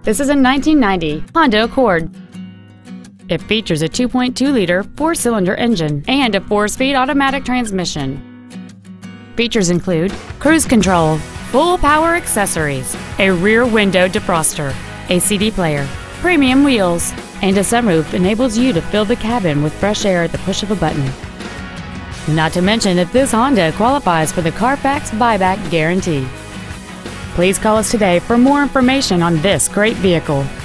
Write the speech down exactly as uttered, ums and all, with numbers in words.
This is a nineteen ninety Honda Accord. It features a two point two liter four-cylinder engine and a four-speed automatic transmission. Features include cruise control, full power accessories, a rear window defroster, a C D player, premium wheels, and a sunroof enables you to fill the cabin with fresh air at the push of a button. Not to mention that this Honda qualifies for the Carfax buyback guarantee. Please call us today for more information on this great vehicle.